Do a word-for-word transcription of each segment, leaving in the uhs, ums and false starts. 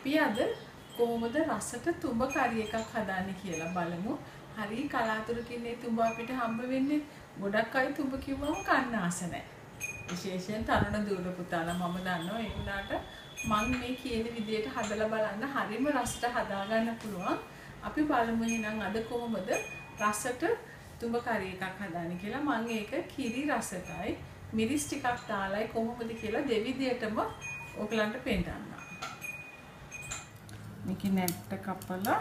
අපි අද කොහොමද රසට තුඹ කරි එකක් හදාන්නේ කියලා බලමු. හරි කලාතුරකින් මේ තුඹ අපිට හම්බ වෙන්නේ. ගොඩක් අය තුඹ කිව්වම කන්න ආස නැහැ. විශේෂයෙන් තරුණ දුර පුතාලා මම දන්නවා ඒ උනාට මම මේ කියන විදිහට හදලා බලන්න හරිම රසට හදා ගන්න පුළුවන්. අපි බලමු එහෙනම් අද කොහොමද රසට තුඹ කරි එකක් හදාන්නේ කියලා. මම ඒක කිරි රසටයි මිරිස් ටිකක් දාලායි කොහොමද කියලා දෙවිදියටම ඔයගලන්ට පෙන්නන්න. මේක නැට්ට කපලා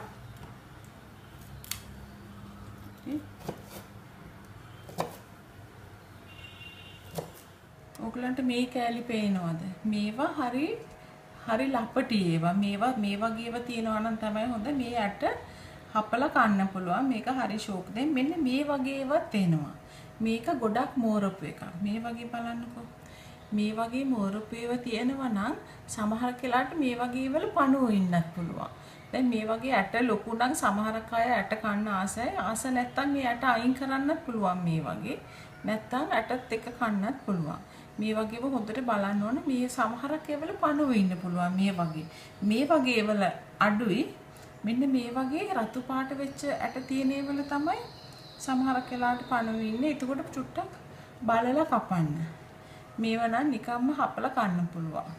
ඔයගලන්ට මේ කෑලි පේනවද? මේවා හරි හරි ලපටි ඒවා. මේවා මේ වගේ ඒවා තියනවා නම් තමයි හොඳ. මේ ඇට හපලා කන්න පුළුවන්. මේක හරි ෂෝක්. දැන් මෙන්න මේ වගේ ඒවත් එනවා. මේක ගොඩක් මෝරපු එකක්. මේ වගේ බලන්නකෝ. මේ වගේ මෝරපු ඒවා තියෙනවා නම් සමහර කෙලාට මේ වගේ වල පණුව ඉන්නත් පුළුවන්. දැන් මේ වගේ ඇට ලොකු නම් සමහර අය ඇට කන්න ආසයි. ආස නැත්තම් මේ ඇට අයින් කරන්නත් පුළුවන් මේ වගේ. නැත්තම් ඇටත් එක කන්නත් පුළුවන්. මේ වගේව හොඳට බලන්න ඕනේ. මේ සමහරක් ඒවල පණුව ඉන්න පුළුවන් මේ වගේ. මේ වගේ ඒවල අඩුයි. මෙන්න මේ වගේ රතු පාට වෙච්ච ඇට තියෙන ඒවල තමයි සමහර කෙලාට පණුව ඉන්නේ. එතකොට චුට්ටක් බලලා කපන්න. මේව නම් නිකම්ම හපලා කන්න පුළුවන්.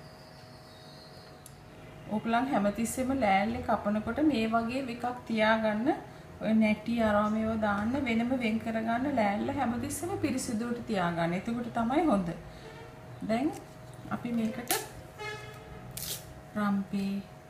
ඔයගලන් හැමතිස්සෙම ලෑල්ලේ කපනකොට මේ වගේ එකක් තියාගන්න. ඔය නැටි අරම ඒව දාන්න වෙනම වෙන් කරගන්න ලෑල්ල හැමතිස්සෙම පිරිසිදුවට තියාගන්න. එතකොට තමයි හොඳ. දැන් අපි මේකට රම්පේ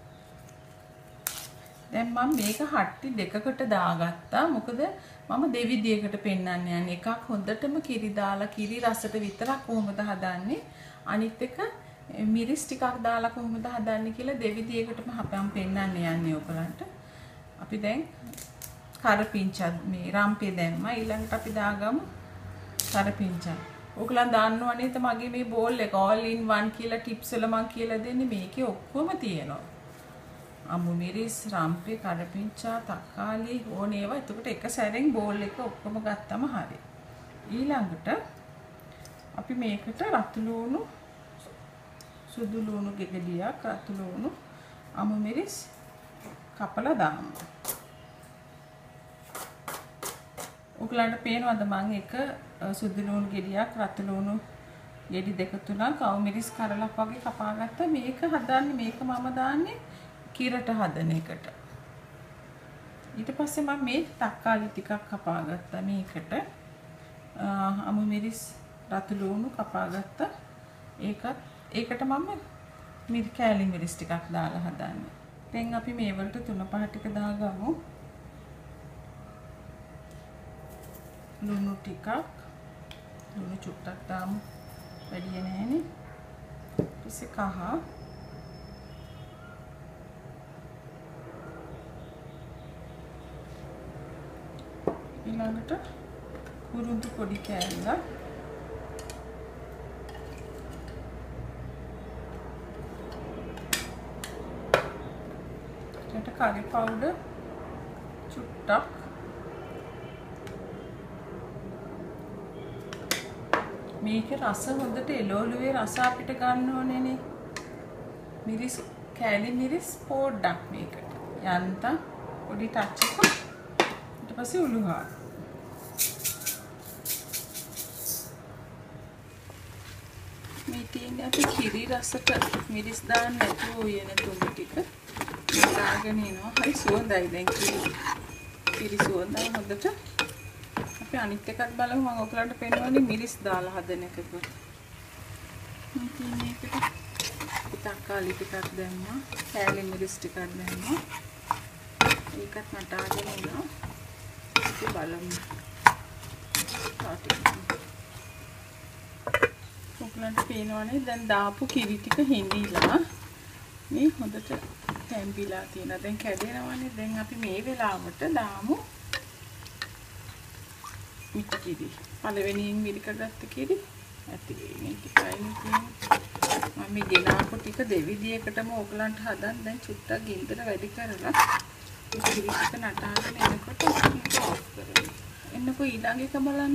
දැන් මම මේක හට්ටි දෙකකට දාගත්තා. මොකද මම දෙවිදියකට පෙන්වන්න යන්නේ. එකක් හොඳටම කිරි දාලා කිරි රසට විතරක් කොහොමද හදන්නේ. අනිත් එක මිරිස් ටිකක් දාලා කොහොමද හදන්නේ කියලා දෙවිදියකටම අපම් පෙන්වන්න යන්නේ ඔයගලන්ට. අපි දැන් කරපිංචා මේ රම්පේ දැම්මා. ඊළඟට අපි දාගමු කරපිංචා. ඔයගලන් දන්නව නේද මගේ මේ බෝල් එක all in one කියලා ටිප්ස් වල මම කියලා දෙන්නේ. මේකේ ඔක්කොම තියෙනවා. අමු මිරිස්, රම්පේ, කරපිංචා, තක්කාලි ඕන ඒවා. එතකොට එක සැරෙන් බෝල් එක ඔක්කොම ගත්තම හරි. ඊළඟට අපි මේකට රතු ලුණු, සුදු ලුණු ගෙඩියක්, රතු ලුණු, අමු මිරිස් කපලා දාමු. ඔයගලන්ට පේනවද මම එක සුදු ලුණු ගෙඩියක්, රතු ලුණු ගෙඩි දෙක තුනක් අමු මිරිස් කරලක් වගේ කපාගත්තා. මේක හදන්නේ මේක මම දාන්නේ කිරට හදන එකට. ඊට පස්සේ මම මේ තක්කාලි ටිකක් කපා ගත්තා මේකට. අමු මිරිස් රතු ලුණු කපා ගත්තා. ඒකත් ඒකට මම මිරි කෑලි මිරිස් ටිකක් දාලා හදන්නේ. දැන් අපි මේ වලට තුන පහ ටික දාගමු. ලුණු ටිකක් ලුණු චුට්ටක් දාමු. වැඩි නෑනේ. ඊපස්සේ කහ ඊළඟට කුරුඳු පොඩි කෑල්ල ඊට කරි පවුඩර් චුට්ටක් මේකේ රස හොඳට එළවලුවේ රස අපිට ගන්න ඕනේනේ. මිරිස් කෑලි මිරිස් පොඩ්ඩක් මේකට යන්තම් පොඩි ටච් එකක්. ඊට පස්සේ උළුහා මේ තියෙන්නේ අපි කිරි රසට මිරිස් දාන්න නැතුව උයන තුඹ ටික දාගෙන ඉනවා. හරි සුවඳයි දැන් කිරි කිරි සුවඳයි හොඳට. අපි අනිත් එකත් බලමු. මම ඔයගලන්ට පෙන්නවනේ මිරිස් දාලා හදන එකක. මේ තියෙන්නේ එකට තක්කාලි ටිකක් දැම්මා. කෑලි මිරිස් ටිකක් දැම්මා. ඒකත් නටාගෙන ඉනවා. අපි බලමු. ඔයගලන්ට පේනවනේ දැන් දාපු කිරි ටික හිඳිලා මේ හොඳට තැම්බිලා තියෙනවා. දැන් කැඩෙනවනේ. දැන් අපි මේ වෙලාවට දාමු මිටි කිරි. පළවෙනියෙන් මිරිකගත්ත කිරි ඇති මේ ටිකයි තියෙන්නේ. මම මේ ගෙනාපු ටික දෙවිදියකටම ඔයගලන්ට හදන්න දැන් චුට්ටක් ගින්දර වැඩි කරලා මේ කිරි ටික නටාගෙන එනකොට මේක ඔෆ් කරගන්න. එන්නකෝ ඊළඟ එක බලන්න.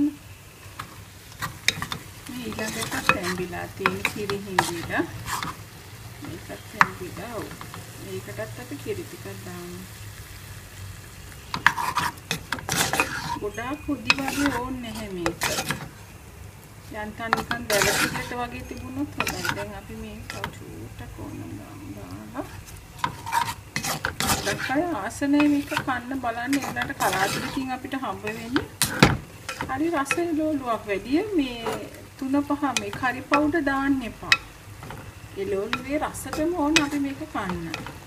මේ ඊළඟ එක තැම්බිලා තියෙන කිරි හිඳිලා මේකත් තැම්බිලා ඔව් මේකටත් අපි කිරි ටිකක් දාමු. ගොඩාක් පොඩි වගේ ඕනේ නැහැ මේක. යන්තම් නිකන් දැවටිලට වගේ තිබුණොත් හොඳයි. දැන් අපි මේක චූට්ටක් ඕනනම් දාලා. දැක්කය ආසනේ මේක කන්න බලන්න එන්නට කලාතුරකින් අපිට හම්බ වෙන්නේ. හරි රස එළවලුවක් වැඩි. මේ තුන පහ මේ කරි පවුඩර් දාන්න එපා. එළවලුවේ රසටම ඕන අපි මේක කන්න.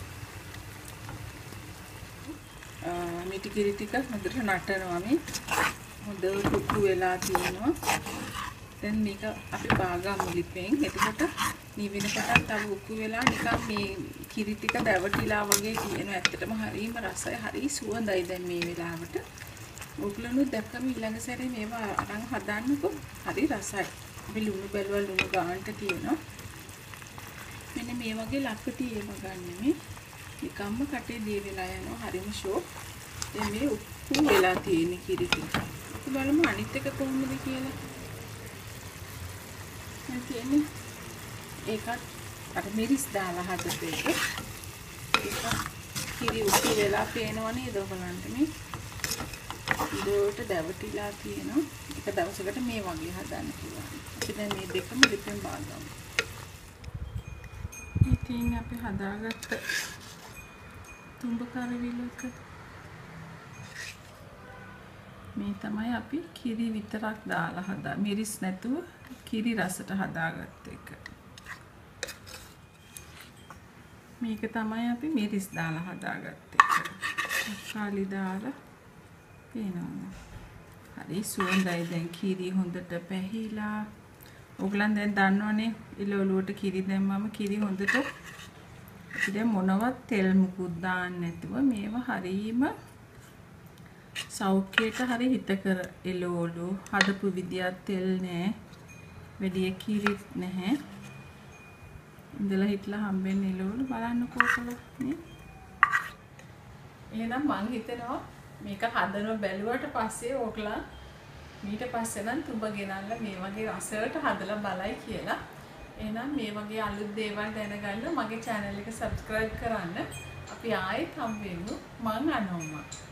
මේ කිරි ටික හොඳට නටනවා මේ. හොඳට කුක්කු වෙලා තියෙනවා. දැන් මේක අපි බාගමු ලිපෙන්. එතකොට නිවෙනකොටත් තව කුක්කු වෙලා නිකන් මේ කිරි ටික දැවටිලා වගේ තියෙනවා. ඇත්තටම හරිම රසයි, හරි සුවඳයි දැන් මේ වෙලාවට. ඔයගොල්ලෝ දැක්කම ඊළඟ සැරේ මේවා අරන් හදන්නකෝ. හරි රසයි. අපි ලුණු බැලුවා ලුණු ගානට තියෙනවා. මෙන්න මේ වගේ ලක්කටි ඒව ගන්න මේ. නිකම්ම කටේ දී වෙලා යනවා. හරිම ෂෝක්. දැන් මේ උක්කු වෙලා තියෙන කිරි ටික. අපි බලමු අනිත් එක කොහොමද කියලා. මම කියන්නේ ඒකත් අර මිරිස් දාලා හදපු එක. ඒක කිරි උක්කු වෙලා පේනවා නේද බලන්න මේ. ඉදෝට දැවටිලා තියෙනවා. එක දවසකට මේ වගේ හදන්න පුළුවන්. අපි දැන් මේ දෙකම ලිපෙන් බාගමු. ඉතින් අපි හදාගත්ත තුඹ කරවිලක මේ තමයි අපි කිරි විතරක් දාලා හදා මිරිස් නැතුව කිරි රසට හදාගත්ත එක. මේක තමයි අපි මිරිස් දාලා හදාගත්ත එක. තක්කාලි දාලා පේනවා. හරි සුවඳයි දැන් කිරි හොඳට පැහිලා. ඔයගලන් දැන් දන්නවනේ එළවලුවට කිරි දැම්මම කිරි හොඳට ඉතින් මොනවත් තෙල් මුකුත් දාන්න නැතුව මේවා හරීම සෞඛ්‍යයට හරි හිතකර එළවලු හදපු විදියක් තෙල් නෑ වැඩි කිරිත් නැහැ. ඉඳලා හිටලා හම්බෙන්න එළවලු බලන්න කොහොමද නේ. එහෙනම් මං හිතනවා මේක හදන බැලුවට පස්සේ ඕකලා ඊට පස්සේ නම් තුඹ ගෙනල්ලා මේ වගේ රසයට හදලා බලයි කියලා. එහෙනම් මේ වගේ අලුත් දේවල් දැනගන්න මගේ channel එක subscribe කරන්න. අපි ආයෙත් හම්බ වෙමු. මං අනෝමා.